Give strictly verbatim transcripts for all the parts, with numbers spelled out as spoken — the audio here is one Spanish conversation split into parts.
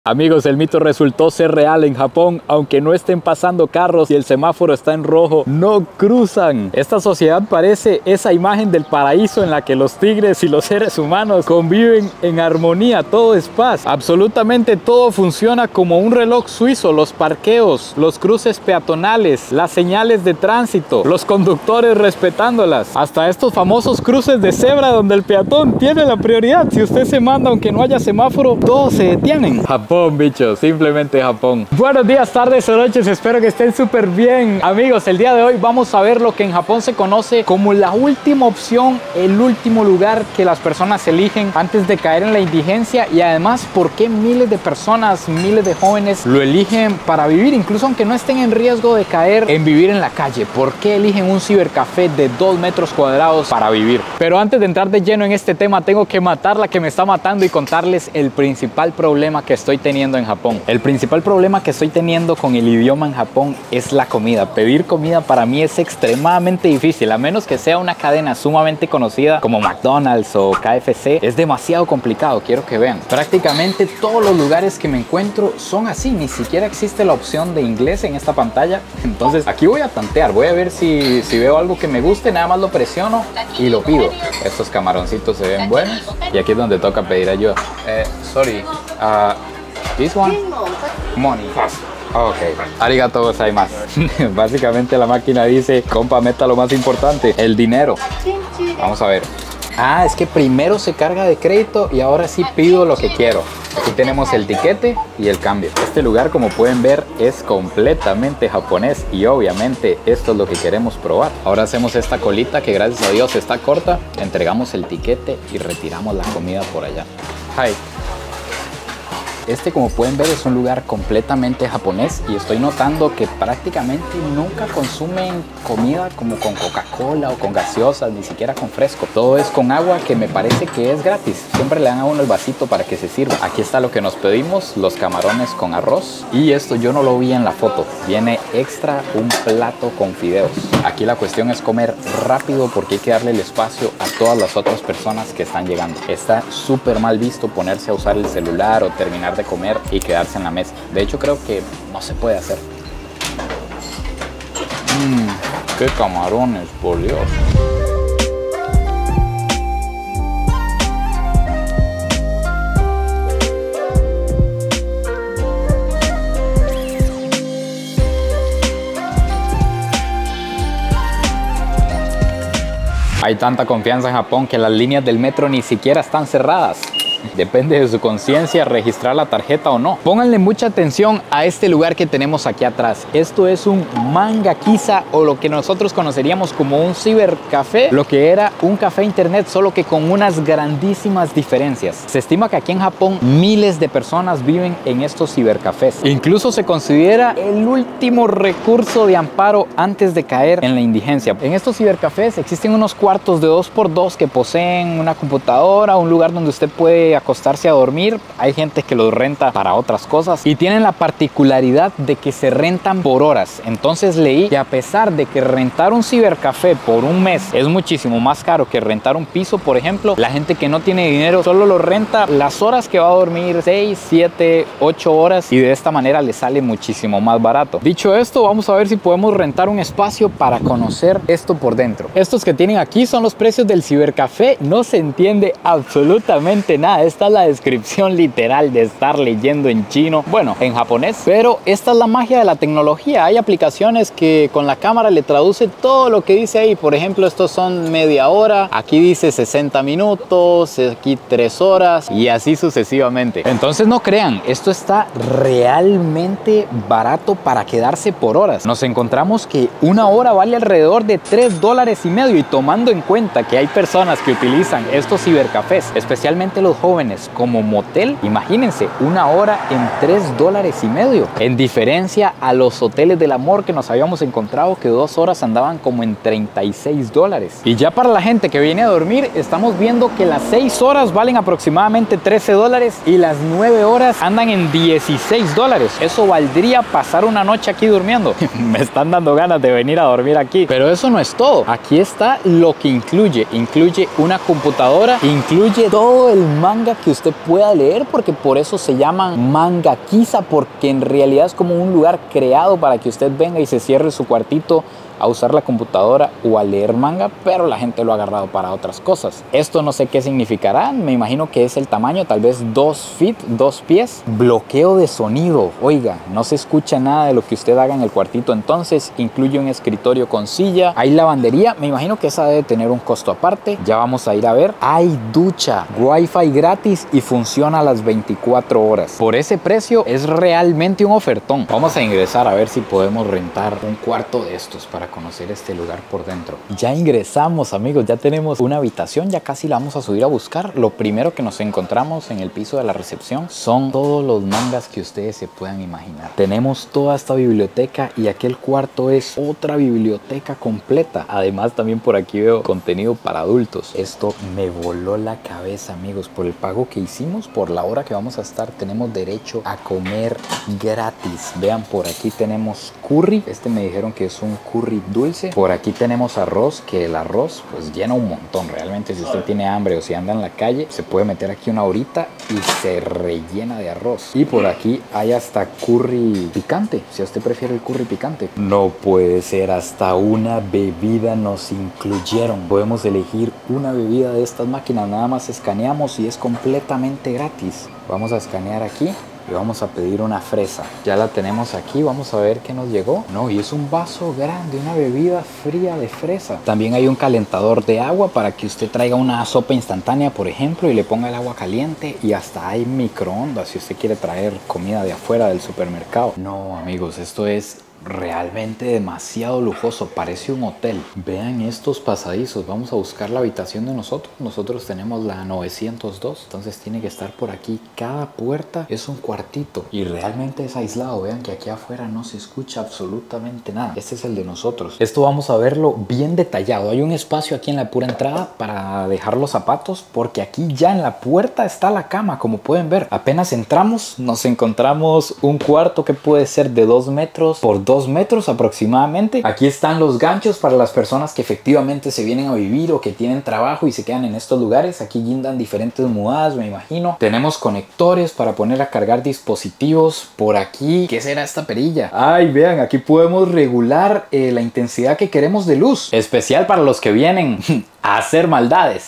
Amigos, el mito resultó ser real en Japón. Aunque no estén pasando carros y el semáforo está en rojo, no cruzan. Esta sociedad parece esa imagen del paraíso en la que los tigres y los seres humanos conviven en armonía. Todo es paz. Absolutamente todo funciona como un reloj suizo. Los parqueos, los cruces peatonales, las señales de tránsito, los conductores respetándolas. Hasta estos famosos cruces de cebra donde el peatón tiene la prioridad. Si usted se manda aunque no haya semáforo, todos se detienen. Japón, bichos, simplemente Japón. Buenos días, tardes o noches, espero que estén súper bien. Amigos, el día de hoy vamos a ver lo que en Japón se conoce como la última opción, el último lugar que las personas eligen antes de caer en la indigencia, y además por qué miles de personas, miles de jóvenes lo eligen para vivir, incluso aunque no estén en riesgo de caer en vivir en la calle. ¿Por qué eligen un cibercafé de dos metros cuadrados para vivir? Pero antes de entrar de lleno en este tema, tengo que matar la que me está matando y contarles el principal problema que estoy teniendo en Japón. El principal problema que estoy teniendo con el idioma en Japón es la comida. Pedir comida para mí es extremadamente difícil, a menos que sea una cadena sumamente conocida como McDonald's o K F C. Es demasiado complicado, quiero que vean. Prácticamente todos los lugares que me encuentro son así, ni siquiera existe la opción de inglés en esta pantalla. Entonces aquí voy a tantear, voy a ver si, si veo algo que me guste, nada más lo presiono y lo pido. Estos camaroncitos se ven buenos y aquí es donde toca pedir ayuda. Eh, sorry, uh, this one? Money. Ok, arigato gozaimasu. Básicamente la máquina dice, compa, meta lo más importante, el dinero. Vamos a ver. Ah, es que primero se carga de crédito y ahora sí pido lo que quiero. Aquí tenemos el tiquete y el cambio. Este lugar, como pueden ver, es completamente japonés y obviamente esto es lo que queremos probar. Ahora hacemos esta colita que gracias a Dios está corta. Entregamos el tiquete y retiramos la comida por allá. Hi. Este, como pueden ver, es un lugar completamente japonés y estoy notando que prácticamente nunca consumen comida como con Coca-Cola o con gaseosas, ni siquiera con fresco. Todo es con agua, que me parece que es gratis. Siempre le dan a uno el vasito para que se sirva. Aquí está lo que nos pedimos, los camarones con arroz. Y esto yo no lo vi en la foto. Viene extra un plato con fideos. Aquí la cuestión es comer rápido porque hay que darle el espacio a todas las otras personas que están llegando. Está súper mal visto ponerse a usar el celular o terminar de comer y quedarse en la mesa. De hecho, creo que no se puede hacer. Mmm, qué camarones, por Dios. Hay tanta confianza en Japón que las líneas del metro ni siquiera están cerradas. Depende de su conciencia registrar la tarjeta o no. Pónganle mucha atención a este lugar que tenemos aquí atrás. Esto es un mangakiza, o lo que nosotros conoceríamos como un cibercafé, lo que era un café internet, solo que con unas grandísimas diferencias. Se estima que aquí en Japón miles de personas viven en estos cibercafés. Incluso se considera el último recurso de amparo antes de caer en la indigencia. En estos cibercafés existen unos cuartos de dos por dos que poseen una computadora, un lugar donde usted puede acostarse a dormir. Hay gente que los renta para otras cosas y tienen la particularidad de que se rentan por horas. Entonces leí que a pesar de que rentar un cibercafé por un mes es muchísimo más caro que rentar un piso, por ejemplo, la gente que no tiene dinero solo lo renta las horas que va a dormir, seis, siete, ocho horas, y de esta manera le sale muchísimo más barato. Dicho esto, vamos a ver si podemos rentar un espacio para conocer esto por dentro. Estos que tienen aquí son los precios del cibercafé. No se entiende absolutamente nada. Esta es la descripción literal de estar leyendo en chino, bueno, en japonés, pero esta es la magia de la tecnología. Hay aplicaciones que con la cámara le traduce todo lo que dice ahí. Por ejemplo, estos son media hora, aquí dice sesenta minutos, aquí tres horas y así sucesivamente. Entonces no crean, esto está realmente barato para quedarse por horas. Nos encontramos que una hora vale alrededor de tres dólares y medio, y tomando en cuenta que hay personas que utilizan estos cibercafés, especialmente los jóvenes, como motel, imagínense, una hora en tres dólares y medio, en diferencia a los hoteles del amor que nos habíamos encontrado, que dos horas andaban como en treinta y seis dólares. Y ya para la gente que viene a dormir, estamos viendo que las seis horas valen aproximadamente trece dólares y las nueve horas andan en dieciséis dólares. Eso valdría pasar una noche aquí durmiendo. Me están dando ganas de venir a dormir aquí. Pero eso no es todo. Aquí está lo que incluye. Incluye una computadora, incluye todo el manga manga que usted pueda leer, porque por eso se llaman manga quiza, porque en realidad es como un lugar creado para que usted venga y se cierre su cuartito a usar la computadora o a leer manga, pero la gente lo ha agarrado para otras cosas. Esto no sé qué significará, me imagino que es el tamaño, tal vez dos feet, dos pies. Bloqueo de sonido, oiga, no se escucha nada de lo que usted haga en el cuartito, entonces incluye un escritorio con silla, hay lavandería, me imagino que esa debe tener un costo aparte, ya vamos a ir a ver. Hay ducha, wifi gratis y funciona a las veinticuatro horas. Por ese precio es realmente un ofertón. Vamos a ingresar a ver si podemos rentar un cuarto de estos para conocer este lugar por dentro. Ya ingresamos, amigos, ya tenemos una habitación, ya casi la vamos a subir a buscar. Lo primero que nos encontramos en el piso de la recepción son todos los mangas que ustedes se puedan imaginar. Tenemos toda esta biblioteca y aquel cuarto es otra biblioteca completa. Además, también por aquí veo contenido para adultos. Esto me voló la cabeza, amigos. Por el pago que hicimos, por la hora que vamos a estar, tenemos derecho a comer gratis. Vean, por aquí tenemos curry. Este me dijeron que es un curry dulce. Por aquí tenemos arroz, que el arroz pues llena un montón. Realmente, si usted tiene hambre o si anda en la calle, se puede meter aquí una horita y se rellena de arroz. Y por aquí hay hasta curry picante, si usted prefiere el curry picante. No puede ser, hasta una bebida nos incluyeron. Podemos elegir una bebida de estas máquinas, nada más escaneamos y es completamente gratis. Vamos a escanear aquí y vamos a pedir una fresa. Ya la tenemos aquí, vamos a ver qué nos llegó. No, y es un vaso grande, una bebida fría de fresa. También hay un calentador de agua para que usted traiga una sopa instantánea, por ejemplo, y le ponga el agua caliente. Y hasta hay microondas si usted quiere traer comida de afuera del supermercado. No, amigos, esto es realmente demasiado lujoso, parece un hotel. Vean estos pasadizos, vamos a buscar la habitación de nosotros. Nosotros tenemos la novecientos dos, entonces tiene que estar por aquí. Cada puerta es un cuartito y realmente es aislado. Vean que aquí afuera no se escucha absolutamente nada. Este es el de nosotros. Esto vamos a verlo bien detallado. Hay un espacio aquí en la pura entrada para dejar los zapatos, porque aquí ya en la puerta está la cama, como pueden ver. Apenas entramos, nos encontramos un cuarto que puede ser de dos metros por dos metros aproximadamente. Aquí están los ganchos para las personas que efectivamente se vienen a vivir o que tienen trabajo y se quedan en estos lugares. Aquí guindan diferentes mudadas, me imagino. Tenemos conectores para poner a cargar dispositivos. Por aquí, ¿qué será esta perilla? Ay, vean, aquí podemos regular eh, la intensidad que queremos de luz. Especial para los que vienen a hacer maldades.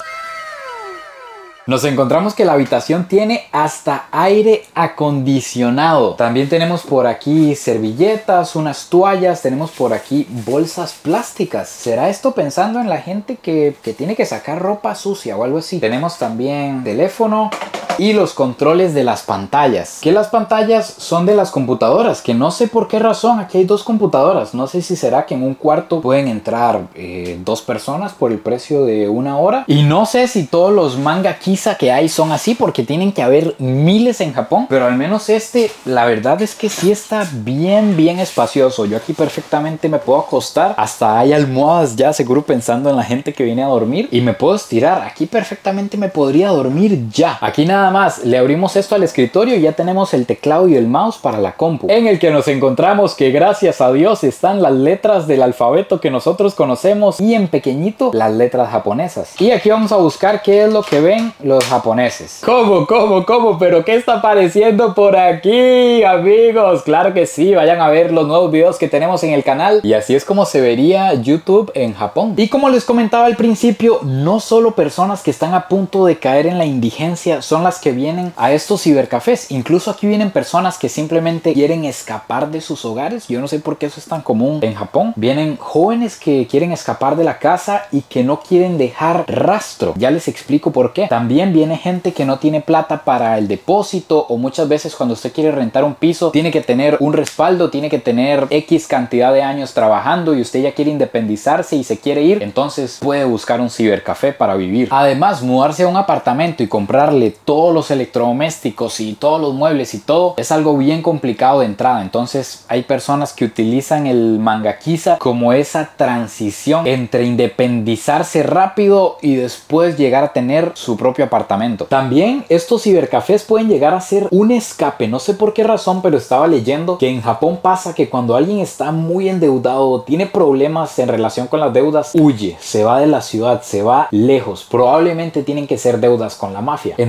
Nos encontramos que la habitación tiene hasta aire acondicionado. También tenemos por aquí servilletas, unas toallas, tenemos por aquí bolsas plásticas. ¿Será esto pensando en la gente que, que tiene que sacar ropa sucia o algo así? Tenemos también teléfono y los controles de las pantallas, que las pantallas son de las computadoras, que no sé por qué razón aquí hay dos computadoras. No sé si será que en un cuarto pueden entrar eh, dos personas por el precio de una hora, y no sé si todos los manga quiza que hay son así, porque tienen que haber miles en Japón, pero al menos este, la verdad es que sí está bien bien espacioso. Yo aquí perfectamente me puedo acostar, hasta hay almohadas ya, seguro pensando en la gente que viene a dormir, y me puedo estirar. Aquí perfectamente me podría dormir ya. Aquí nada más le abrimos esto al escritorio y ya tenemos el teclado y el mouse para la compu, en el que nos encontramos que gracias a Dios están las letras del alfabeto que nosotros conocemos y en pequeñito las letras japonesas. Y aquí vamos a buscar qué es lo que ven los japoneses. ¿Cómo, cómo, cómo? ¿Pero qué está apareciendo por aquí, amigos? Claro que sí, vayan a ver los nuevos videos que tenemos en el canal. Y así es como se vería YouTube en Japón. Y como les comentaba al principio, no solo personas que están a punto de caer en la indigencia son las que vienen a estos cibercafés. Incluso aquí vienen personas que simplemente quieren escapar de sus hogares. Yo no sé por qué eso es tan común en Japón. Vienen jóvenes que quieren escapar de la casa y que no quieren dejar rastro. Ya les explico por qué. También viene gente que no tiene plata para el depósito, o muchas veces cuando usted quiere rentar un piso tiene que tener un respaldo, tiene que tener X cantidad de años trabajando y usted ya quiere independizarse y se quiere ir, entonces puede buscar un cibercafé para vivir. Además, mudarse a un apartamento y comprarle todos los electrodomésticos y todos los muebles y todo es algo bien complicado de entrada. Entonces hay personas que utilizan el manga quiza como esa transición entre independizarse rápido y después llegar a tener su propio apartamento. También estos cibercafés pueden llegar a ser un escape. No sé por qué razón, pero estaba leyendo que en Japón pasa que cuando alguien está muy endeudado, tiene problemas en relación con las deudas, huye, se va de la ciudad, se va lejos. Probablemente tienen que ser deudas con la mafia. Entonces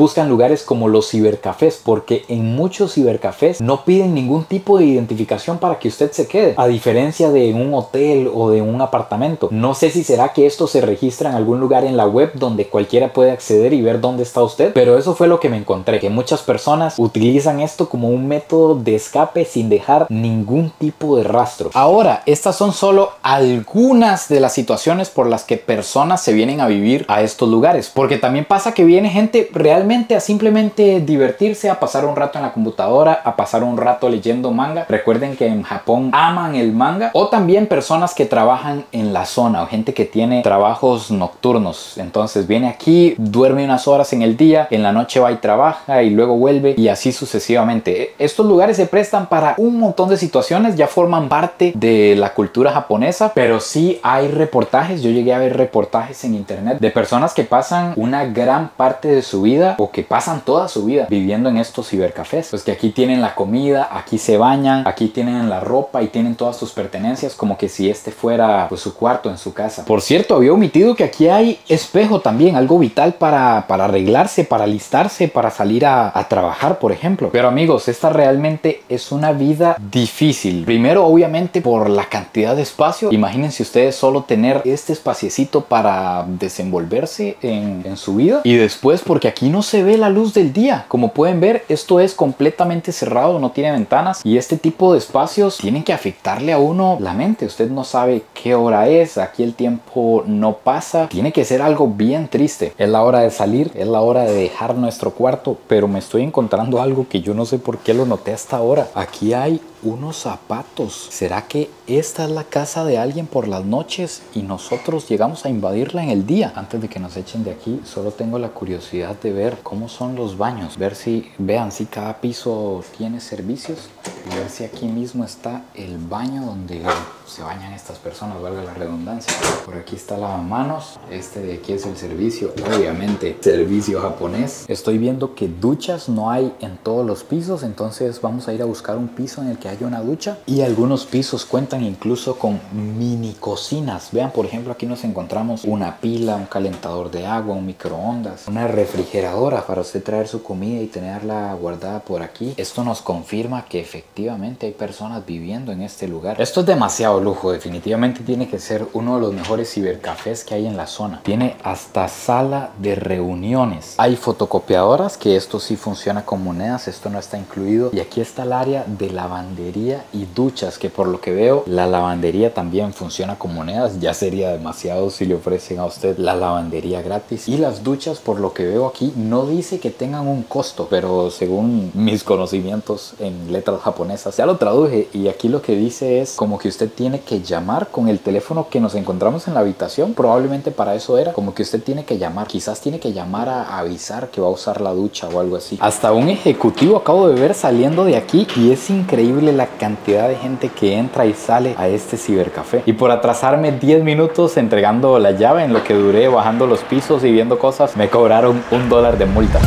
buscan lugares como los cibercafés, porque en muchos cibercafés no piden ningún tipo de identificación para que usted se quede, a diferencia de un hotel o de un apartamento. No sé si será que esto se registra en algún lugar en la web donde cualquiera puede acceder y ver dónde está usted, pero eso fue lo que me encontré, que muchas personas utilizan esto como un método de escape sin dejar ningún tipo de rastro. Ahora, estas son solo algunas de las situaciones por las que personas se vienen a vivir a estos lugares, porque también pasa que viene gente realmente a simplemente divertirse, a pasar un rato en la computadora, a pasar un rato leyendo manga. Recuerden que en Japón aman el manga. O también personas que trabajan en la zona o gente que tiene trabajos nocturnos. Entonces viene aquí, duerme unas horas en el día, en la noche va y trabaja y luego vuelve, y así sucesivamente. Estos lugares se prestan para un montón de situaciones, ya forman parte de la cultura japonesa, pero sí hay reportajes. Yo llegué a ver reportajes en internet de personas que pasan una gran parte de su vida o que pasan toda su vida viviendo en estos cibercafés. Pues que aquí tienen la comida, aquí se bañan, aquí tienen la ropa y tienen todas sus pertenencias como que si este fuera pues su cuarto en su casa. Por cierto, había omitido que aquí hay espejo también, algo vital para, para arreglarse, para alistarse, para salir a, a trabajar, por ejemplo. Pero amigos, esta realmente es una vida difícil. Primero, obviamente, por la cantidad de espacio. Imagínense ustedes solo tener este espaciecito para desenvolverse en, en su vida. Y después, porque aquí no se ve la luz del día. Como pueden ver, esto es completamente cerrado, no tiene ventanas. Y este tipo de espacios tienen que afectarle a uno la mente. Usted no sabe qué hora es, aquí el tiempo no pasa. Tiene que ser algo bien triste. Es la hora de salir, es la hora de dejar nuestro cuarto, pero me estoy encontrando algo que yo no sé por qué lo noté hasta ahora. Aquí hay unos zapatos. ¿Será que esta es la casa de alguien por las noches y nosotros llegamos a invadirla en el día? Antes de que nos echen de aquí, solo tengo la curiosidad de ver cómo son los baños. Ver si, vean si cada piso tiene servicios y ver si aquí mismo está el baño donde se bañan estas personas, valga la redundancia. Por aquí está lavamanos. Este de aquí es el servicio, obviamente servicio japonés. Estoy viendo que duchas no hay en todos los pisos, entonces vamos a ir a buscar un piso en el que haya una ducha. Y algunos pisos cuentan incluso con mini cocinas. Vean, por ejemplo, aquí nos encontramos una pila, un calentador de agua, un microondas, una refrigeradora para usted traer su comida y tenerla guardada por aquí. Esto nos confirma que efectivamente hay personas viviendo en este lugar. Esto es demasiado lujo, definitivamente tiene que ser uno de los mejores cibercafés que hay en la zona. Tiene hasta sala de reuniones. Hay fotocopiadoras, que esto sí funciona con monedas, esto no está incluido. Y aquí está el área de lavandería y duchas, que por lo que veo la lavandería también funciona con monedas. Ya sería demasiado si le ofrecen a usted la lavandería gratis. Y las duchas, por lo que veo aquí, no dice que tengan un costo, pero según mis conocimientos en letras japonesas, ya lo traduje y aquí lo que dice es como que usted tiene que llamar con el teléfono que nos encontramos en la habitación. Probablemente para eso era, como que usted tiene que llamar, quizás tiene que llamar a avisar que va a usar la ducha o algo así. Hasta un ejecutivo acabo de ver saliendo de aquí y es increíble la cantidad de gente que entra y sale a este cibercafé. Y por atrasarme diez minutos entregando la llave, en lo que duré bajando los pisos y viendo cosas, me cobraron un dólar de multa.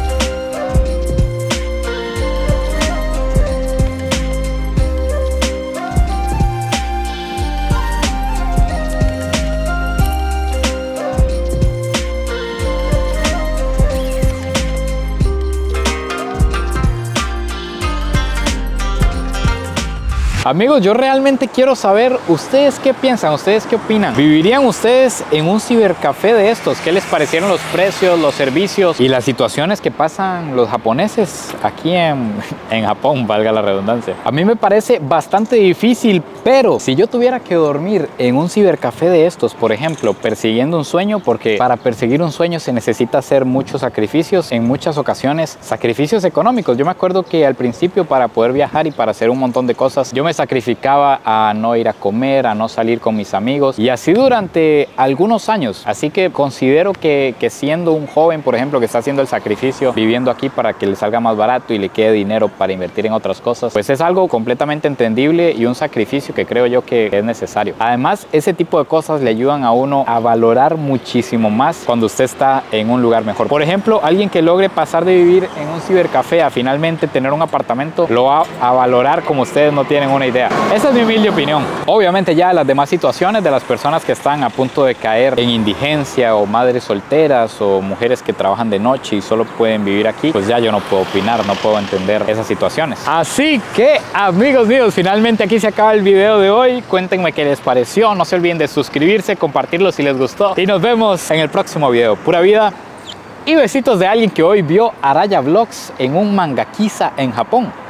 Amigos, yo realmente quiero saber ustedes qué piensan, ustedes qué opinan. ¿Vivirían ustedes en un cibercafé de estos? ¿Qué les parecieron los precios, los servicios y las situaciones que pasan los japoneses aquí en, en Japón, valga la redundancia? A mí me parece bastante difícil, pero si yo tuviera que dormir en un cibercafé de estos, por ejemplo, persiguiendo un sueño, porque para perseguir un sueño se necesita hacer muchos sacrificios, en muchas ocasiones sacrificios económicos. Yo me acuerdo que al principio, para poder viajar y para hacer un montón de cosas, yo me sacrificaba a no ir a comer, a no salir con mis amigos, y así durante algunos años. Así que considero que, que siendo un joven, por ejemplo, que está haciendo el sacrificio viviendo aquí para que le salga más barato y le quede dinero para invertir en otras cosas, pues es algo completamente entendible y un sacrificio que creo yo que es necesario. Además, ese tipo de cosas le ayudan a uno a valorar muchísimo más cuando usted está en un lugar mejor. Por ejemplo, alguien que logre pasar de vivir en un cibercafé a finalmente tener un apartamento, lo va a valorar como ustedes no tienen una idea. Esa es mi humilde opinión. Obviamente ya las demás situaciones de las personas que están a punto de caer en indigencia, o madres solteras, o mujeres que trabajan de noche y solo pueden vivir aquí, pues ya yo no puedo opinar, no puedo entender esas situaciones. Así que, amigos míos, finalmente aquí se acaba el video de hoy. Cuéntenme qué les pareció, no se olviden de suscribirse, compartirlo si les gustó, y nos vemos en el próximo video. Pura vida y besitos de alguien que hoy vio Araya Vlogs en un Mangakiza en Japón.